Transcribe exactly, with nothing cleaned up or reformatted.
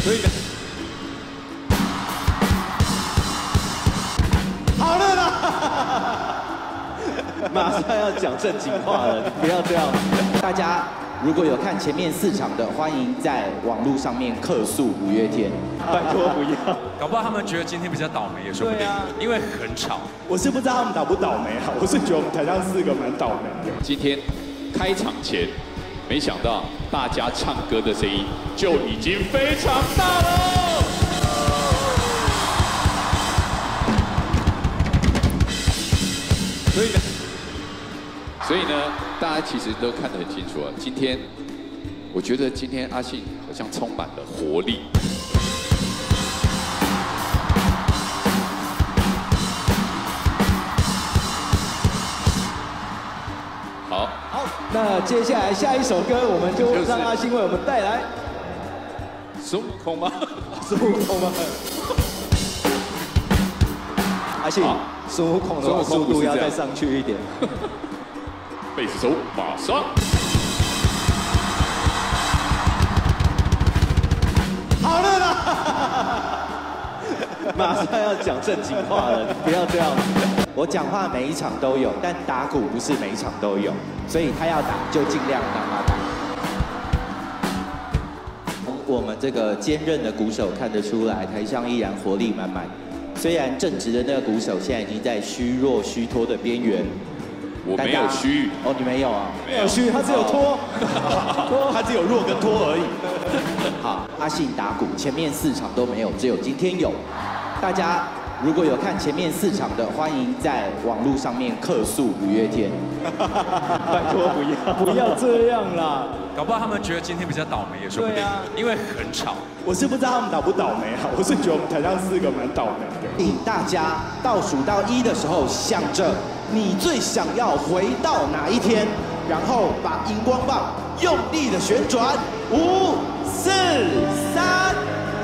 所以呢， 好了啦，马上要讲正经话了，你不要这样。大家如果有看前面四场的，欢迎在网络上面客诉五月天，拜托不要。 搞不好他们觉得今天比较倒霉也说不定，啊、因为很吵。 我是不知道他们倒不倒霉啊，我是觉得我们台上四个蛮倒霉的。 今天开场前，没想到大家唱歌的声音就已经非常大了。所以呢，所以呢，大家其实都看得很清楚啊。今天，我觉得今天阿信好像充满了活力。好， 好，那接下来下一首歌，我们就让阿信为我们带来孙悟空吗？ 孙悟空吗？阿信，孙悟空的话速度要再上去一点。 贝斯手马上。 好了啦，马上要讲正经话了，你不要这样。我讲话每一场都有，但打鼓不是每一场都有，所以他要打就尽量让他打。从我们这个坚韧的鼓手看得出来，台上依然活力满满。虽然正直的那个鼓手现在已经在虚弱虚脱的边缘。 我没有虚哦，你没有啊？ 没有虚，他只有脱， 脱， 他只有弱跟脱而已。 好，阿信打鼓，前面四场都没有，只有今天有。大家如果有看前面四场的，欢迎在网络上面客诉五月天。拜托不要，不要这样啦！ 搞不好他们觉得今天比较倒霉也说不定，啊、因为很吵。 我是不知道他们倒不倒霉啊，我是觉得我们台上四个蛮倒霉的。 请大家倒数到一的时候，想着你最想要回到哪一天，然后把荧光棒用力的旋转，五、四、三、